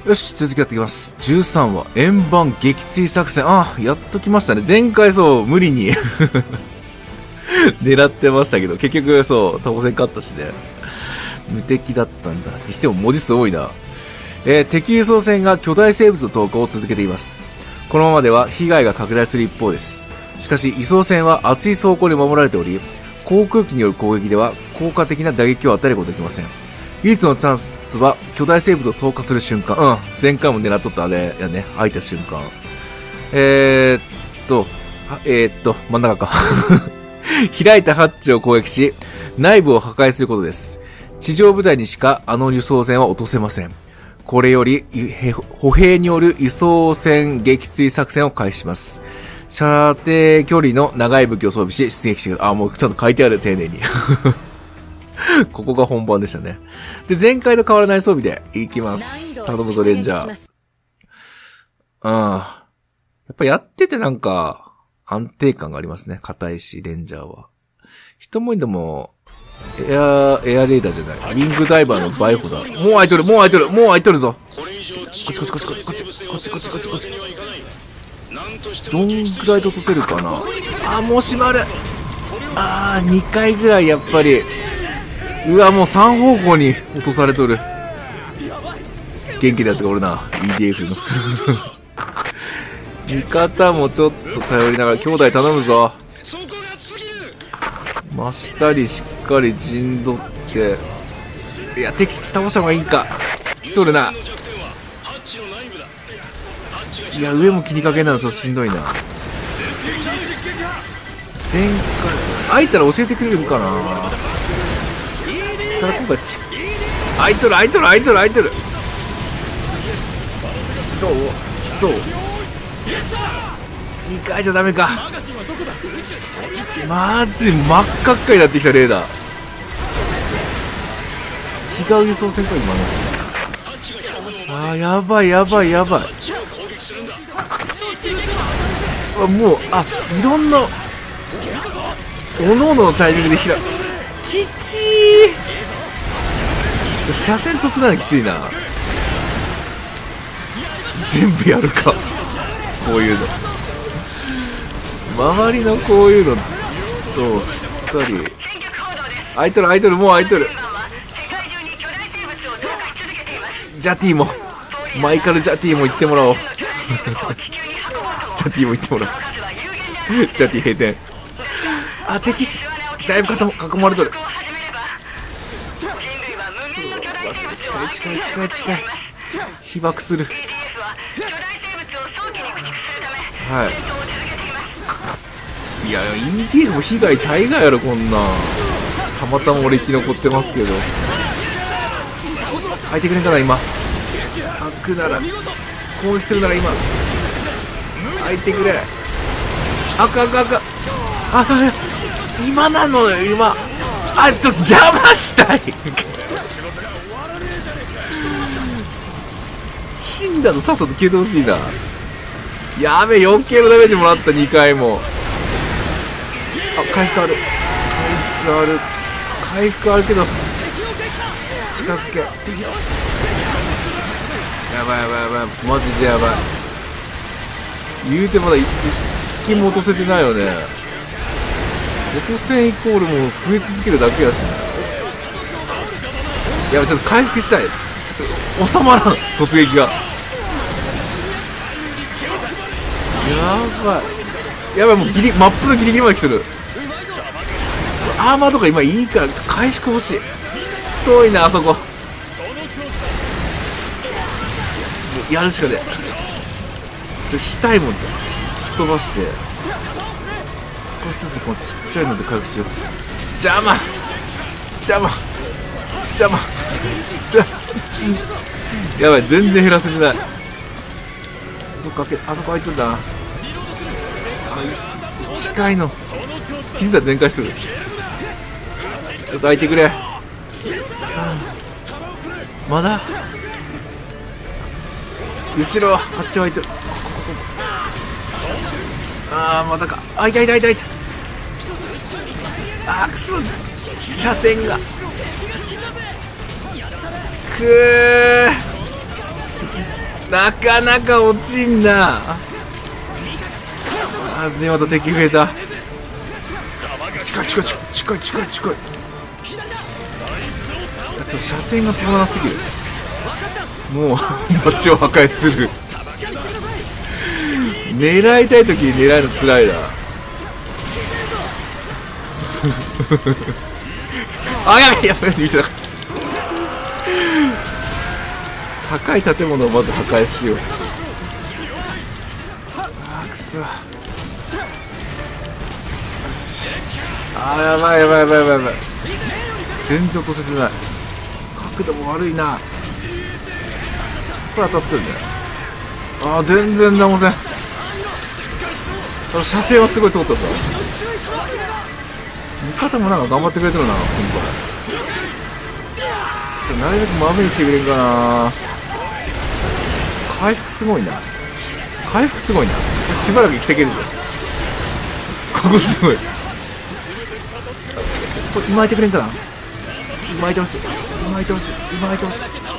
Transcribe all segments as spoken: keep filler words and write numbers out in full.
よし、続きやっていきます。じゅうさんわ、円盤撃墜作戦。あ、やっときましたね。前回そう、無理に狙ってましたけど、結局そう、倒せんかったしね。無敵だったんだ。にしても文字数多いな。えー、敵輸送船が巨大生物の投下を続けています。このままでは被害が拡大する一方です。しかし、輸送船は厚い装甲に守られており、航空機による攻撃では効果的な打撃を与えることができません。唯一のチャンスは巨大生物を投下する瞬間。うん。前回も狙っとったあれやね。開いた瞬間。えー、っと、えー、っと、真ん中か。開いたハッチを攻撃し、内部を破壊することです。地上部隊にしかあの輸送船は落とせません。これより、歩兵による輸送船撃墜作戦を開始します。射程距離の長い武器を装備し、出撃してください。あ、もうちゃんと書いてある、丁寧に。ここが本番でしたね。で、前回と変わらない装備でいきます。頼むぞ、レンジャー。うん。やっぱやっててなんか、安定感がありますね。硬いし、レンジャーは。一文字でも、エア、エアレーダーじゃない。ウィングダイバーのバイホだ。もう開いとる、もう開いとる、もう開いとるぞ。こっちこっちこっちこっちこっちこっちこっちこっちこっち。どんぐらいで落とせるかな。あー、もう閉まる。あー、にかいぐらいやっぱり。うわ、もうさん方向に落とされとる。元気なやつがおるな。イーディーエフ の。味方もちょっと頼りながら、兄弟頼むぞ。真下にしっかり陣取って。いや、敵倒した方がいいんか。来とるな。いや、上も気にかけないのちょっとしんどいな。前回、開いたら教えてくれるかな。ただ今回ち、開いとる開いとる開いとる開いとる。どうどうにかいじゃダメか。まずい、真っ赤っかになってきたレーダー。違う輸送船か今の。あー、やばいやばいやばい。あ、もう、あ、いろんなおのおののタイミングで開く。きちー。ちょ、車線取ってないのきついな。全部やるか。こういうの周りのこういうのとしっかり。開いとる開いとる、もう開いとる。ジャティもマイカル・ジャティも行ってもらおう。ジャティも行ってもらおう。ジャティ閉店。あ、敵すだいぶ囲まれとる。近い近い近い近い。被爆する。はい。いや、イーディーエフ も被害大概やろ、こんな。たまたま俺生き残ってますけど。開いてくれんかな、今。開くなら、攻撃するなら今。開いてくれ。開く開く開く。あ、今なのよ、今。あ、ちょっと邪魔したい。死んだのさっさと消えてほしいな。やべえ、余計なダメージもらった。にかいも。あ、回復ある回復ある回復あるけど近づけ。やばいやばいやばい、マジでやばい。言うてまだ一気も落とせてないよね。落とせんイコールもう増え続けるだけやしね。やばい、ちょっと回復したい。ちょっと収まらん、突撃が。やばいやばい、もうギリマップのギリギリまで来てる。アーマーとか今いいから、ちょっと回復欲しい。遠いなあそこ。やるしかねえ。したいもん。吹っ飛ばして少しずつこのちっちゃいので回復しよう。邪魔邪魔邪魔邪魔。やばい、全然減らせてない。どっか開け、あそこ開いてるんだな。あ、ちょっと近いの気づいたら全開しとる。ちょっと開いてくれ。まだ後ろあっちは開いてる。あー、またか。あ、いたいたいたいた。あー、くす車線がくー。 なかなか落ちんな。まずい、また敵増えた。近い近い近い近い近い近い。ちょっと車線が遠なすぎる。もう街を破壊する。狙いたい時に狙えるのつらいな。あ、やべやべ、見てなかった。高い建物をまず破壊しよう。あーくそ。よし。あーやばいやばいやばいやばいやばい。全然落とせてない。角度も悪いな。これ当たってるんだよ。あー全然直せん。車線はすごい通ったさ。味方もなんか頑張ってくれてるな、今回。なるべく真上に来てくれんかな。回復すごいな。回復すごいな。しばらく生きていけるぞ。ここすごい。近い近い。これ巻いてくれんかな。巻いてほしい。巻いてほしい。巻いてほしい。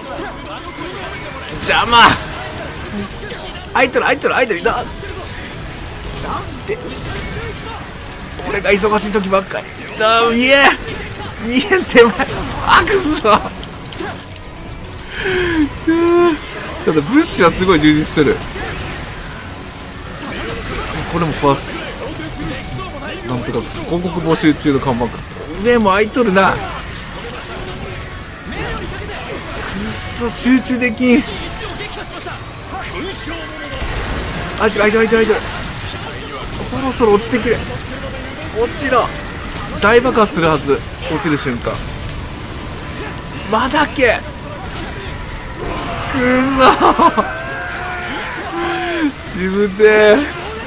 邪魔。アイドルアイドルアイドルだ。なんで俺が忙しい時ばっかり。じゃあ見え見えん手前。あくそ。ただ物資はすごい充実してる。これも壊す。なんとか広告募集中の看板か。上も開いとるな。くっそ集中できん。開いてる開いてる開いてる開いてる。そろそろ落ちてくれ。落ちろ。大爆発するはず。落ちる瞬間。まだけ。くそしぶてえ。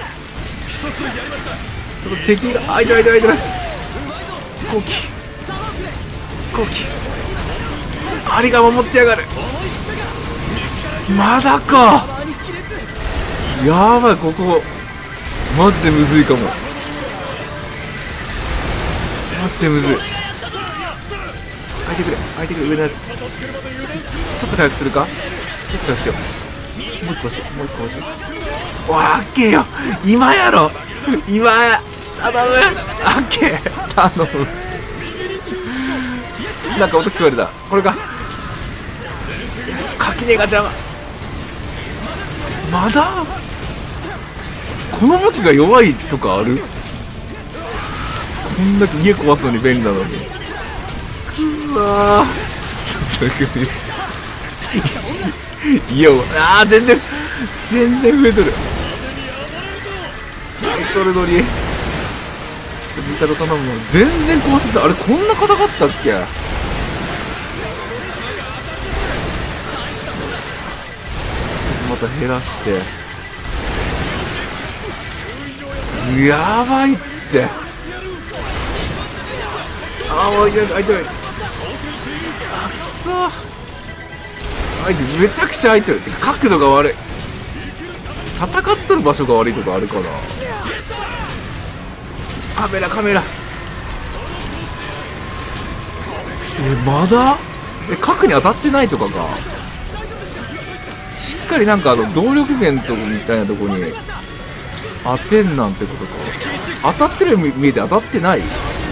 ちょっと敵があいてるあいてるあいてる。後期後期アリが守ってやがる。まだか。やばい、ここマジでむずいかも。マジでむずい。開いてくれ開いてくれ。上のやつちょっと回復するか。ちょっと回復しよう。もう一個欲しいもう一個欲しい。わっけよ今やろ今や。頼むあっけ頼む。なんか音聞こえるだ。これか。垣根が邪魔。まだこの武器が弱いとかある。こんだけ家壊すのに便利なのに。くそー。ちょっと待っていやあー全然全然増えとる。増えとるのに味方頼むの全然壊せた。あれこんな硬かったっけ。また減らして。やばいって。ああ、開いてる開いてる。あくそ開いてる。めちゃくちゃ開いてる。角度が悪い。戦っとる場所が悪いとかあるかな。カメラカメラ。えまだえ角に当たってないとかか。しっかりなんかあの動力源とみたいなとこに当てんなんてことか。当たってるように見えて当たってない。で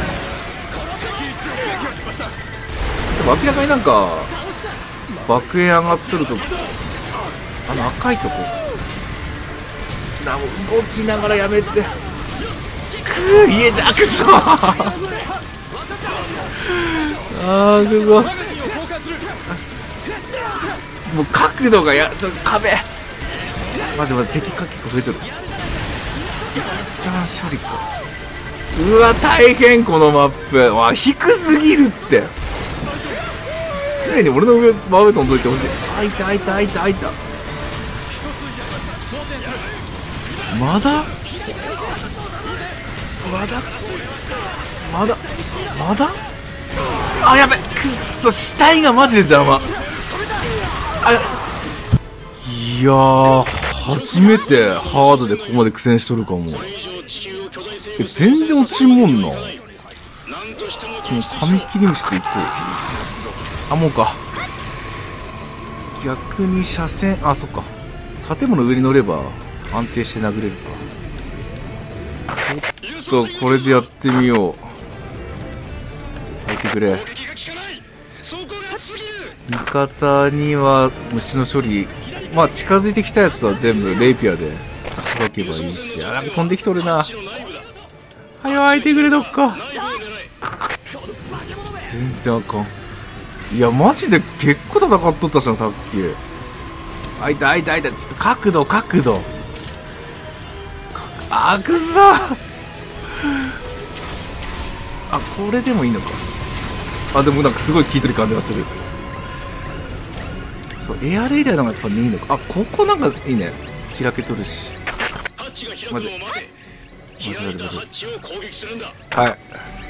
も明らかになんか爆炎上がっとるとこ。あの赤いとこな。動きながらやめて。くー家じゃくそあーくそ。もう角度がやちょっと壁。まずまず敵が結構増えてる。一旦処理か。うわ大変このマップ。わ低すぎるって。常に俺の上真上飛んどいてほしい。あいたあいたあいたあいた。まだまだまだまだあやべくっそ死体がマジで邪魔。あいやー初めてハードでここまで苦戦しとるかも。え全然落ちんもんな。もう紙切り虫でいこう。あもうか逆に車線、あ、そっか。建物上に乗れば安定して殴れるか。ちょっとこれでやってみよう。入ってくれ。味方には虫の処理、まあ近づいてきたやつは全部レイピアでしばけばいいし。あら、飛んできとるな。はよ、開いてくれ、どっか。全然あかん。いや、マジで結構戦っとったじゃん、さっき。開いた、開いた、開いた。ちょっと角度、角度。あ、くそ。あ、これでもいいのか。あ、でもなんかすごい効いてる感じがする。そう、エアレイダーの方がやっぱね、いいのか。あ、ここなんかいいね。開けとるし。まず、まずまずまず。はい。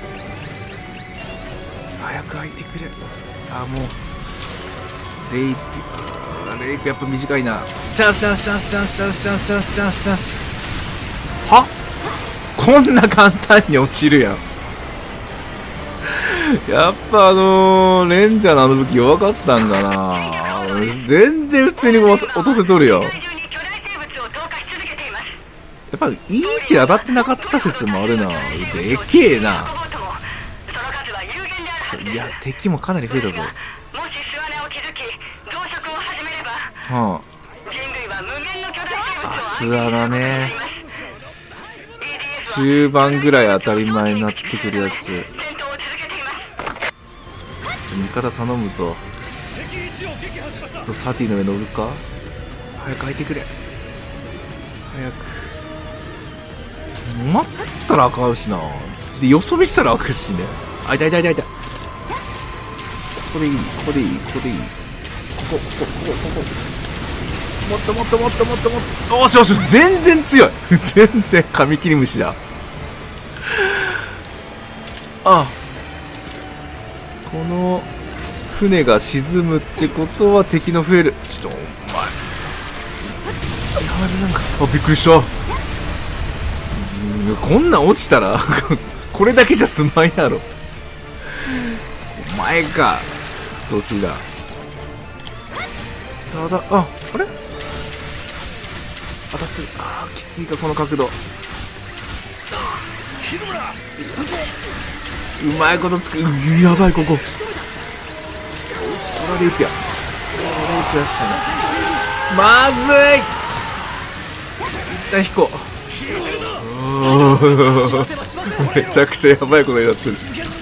早く開いてくれ。あ、もう。レイピ、レイピやっぱ短いな。チャンスチャンスチャンスチャンスチャンスチャンスチャンスチャンスチャンス。は？こんな簡単に落ちるやん。やっぱあのー、レンジャーのあの武器弱かったんかな。全然普通に落とせとるよ。やっぱいい位置当たってなかった説もあるな。でけえな。いや、敵もかなり増えたぞ。はあ、あ、巣穴ね。中盤ぐらい当たり前になってくるやつ。味方頼むぞ。ちょっとサティの上乗るか。早く開いてくれ。早く。待ったらあかんしな。で、よそ見したらあかんしね。あ、いたいたいたいた。ここでいい、ここでいい、ここでいい。ここ、ここ、ここ、ここ。もっともっともっともっともっと。おしよし、全然強い。全然カミキリムシだ。あ、この船が沈むってことは敵の増える。ちょっとお前、いや、まずなんか、あ、びっくりした。こんなん落ちたらこれだけじゃ済まんやろ。お前か、年だ。ただ、あ、あれ当たってる。あー、きついか、この角度。うまいことつく。う、やばい、ここ。これはレイピア。これはレイピアしかない。まずい。一旦引こう。めちゃくちゃやばいことになってる。違う。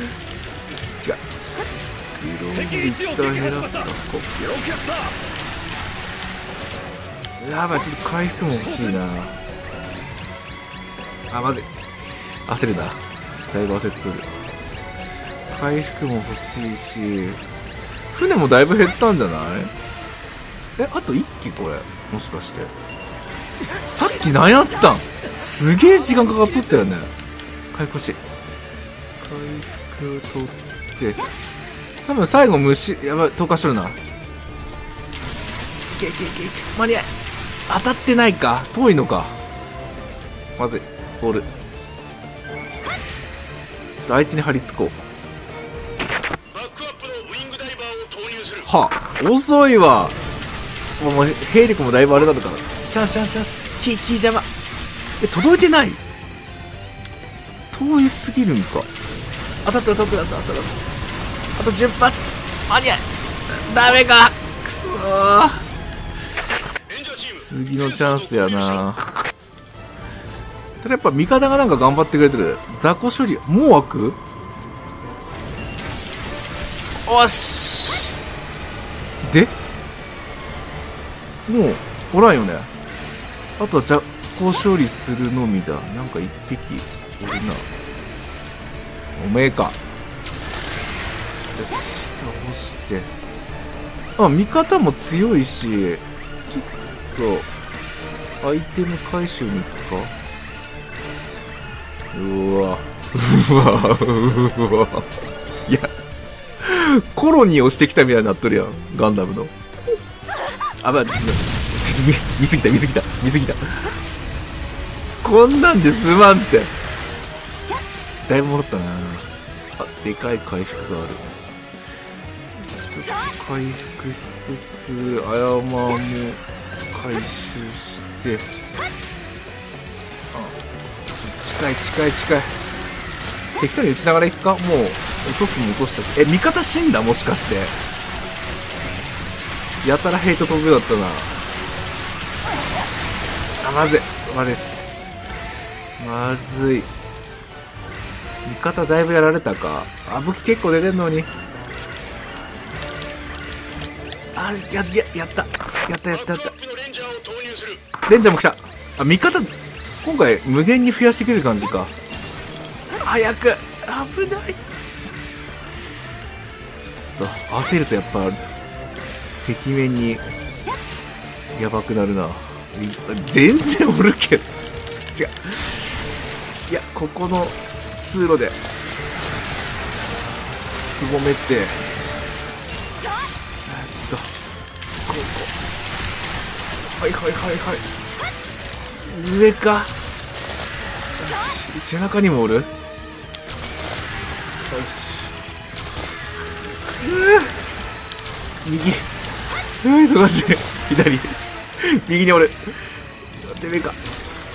グローブ一旦減らすか。こう。やばい、ちょっと回復も欲しいな。あ、まずい。焦るな。だいぶ焦っとる。回復も欲しいし、船もだいぶ減ったんじゃない？え、あといっきこれ。もしかして。さっき何やったん？すげえ時間かかっとったよね。回復欲しい。回復取って。多分最後虫、やばい、投下しとるな。いけいけいけいけ。間に合い。当たってないか。遠いのか。まずい。ボール。ちょっとあいつに張り付こう。はあ、遅いわ。もう兵力もだいぶあれなのかな。チャンスチャンスチャンス。キーキー邪魔。え、届いてない。遠いすぎるんか。当たった当たった当たった当たった。あとじゅっぱつ。間に合い。ダメか。くそー。次のチャンスやな。ただやっぱ味方がなんか頑張ってくれてる。雑魚処理、もう開く？おしでもうおらんよね。あとは雑魚処理するのみだ。なんか一匹おるな。おめえか。よし、倒して。あ、味方も強いし、ちょっとアイテム回収に行くか。うわうわうわ。いや、コロニーをしてきたみたいになっとるやん、ガンダムの。あ、まあ、ちょっとちょっと見見すぎた見すぎた見すぎた。こんなんですまんって。だいぶ戻ったな。あ、でかい回復がある。 回復しつつ、アヤマも回収して、あ、近い近い近い。適当に打ちながらいくか。もう落とすも落としたし。え、味方死んだもしかして。やたらヘイト飛ぶだったな。あ、まずいまずいっす。まずい。味方だいぶやられたか。あ、武器結構出てんのに。あ、や、や、やった。やったやったやった。レンジャーも来た。あ、味方、今回無限に増やしてくれる感じか。早く。危ない。ちょっと、焦るとやっぱ、敵面に、やばくなるな。全然おるけど。違う。いや、ここの通路で、すぼめて、えっと、ここ。はいはいはいはい。上か。よし、背中にもおる。よし。うぅ右。うぅ忙しい。左。右におる。てめえか。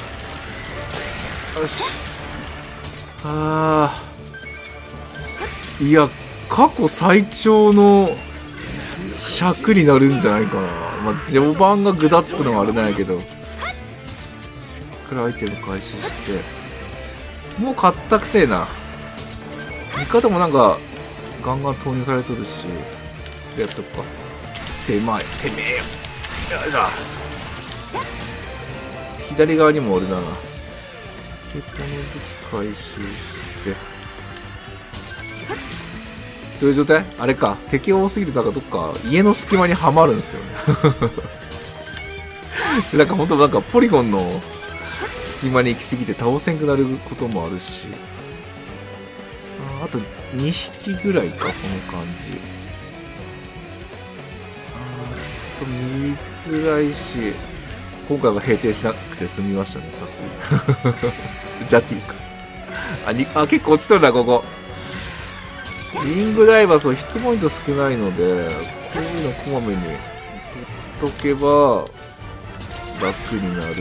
よし。ああ。いや、過去最長の尺になるんじゃないかな。まあ、序盤がグダッとのはあれなんやけど。しっかりアイテム回収して。もう買ったくせえな。味方もなんか、ガンガン投入されとるし。やっとくか。手前、てめえよ。よいしょ。左側にもおるな。で、この武器回収して。どういう状態？あれか。敵多すぎるとなんかどっか家の隙間にはまるんですよね。でなんかほんとなんかポリゴンの隙間に行き過ぎて倒せんくなることもあるし。あ, あとにひきぐらいか、この感じ。あー、ちょっと見づらいし。今回は閉店しなくて済みましたね、さっき。ジャティか。あ、にあ、結構落ちとるな、ここ。リングダイバー、そう、ヒットポイント少ないので、こういうのこまめに取っとけば、楽になると。ヒ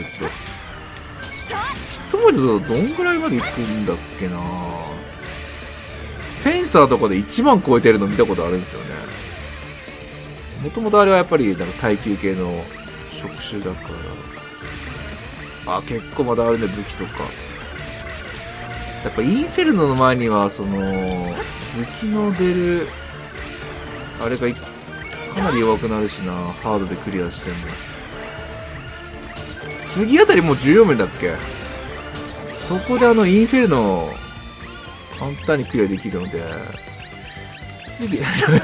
ットポイントどんぐらいまでいくんだっけな。フェンサーとかでいちまん超えてるの見たことあるんですよね。もともとあれはやっぱり、なんか耐久系の職種だから。あ、結構まだあるね、武器とか。やっぱインフェルノの前には、その、武器の出る、あれがかなり弱くなるしな、ハードでクリアしても。次あたりもうじゅうよんめんだっけ？そこであの、インフェルノ、簡単にクリアできるので、次、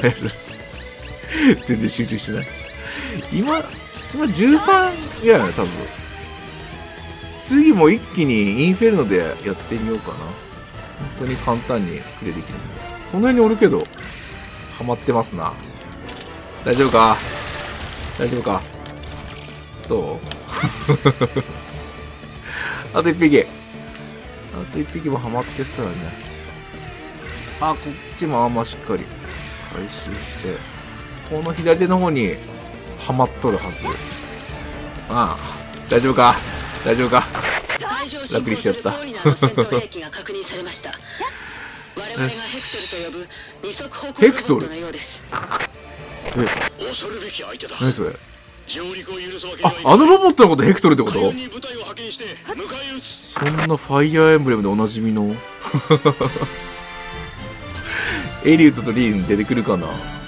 全然集中してない。今、今じゅうさんいやね、多分。次も一気にインフェルノでやってみようかな。本当に簡単にクリアできるんで。この辺におるけど、ハマってますな。大丈夫か？大丈夫か？どう？あと一匹。あと一匹もハマってそうやね。あ、こっちもあんましっかり回収して。この左手の方にハマっとるはず。ああ、大丈夫か？大丈夫か？楽にしちゃった。よし。ヘクトル？え、何それ？あ、あのロボットのことヘクトルってこと？そんなファイアーエンブレムでおなじみのエリュットとリーン出てくるかな。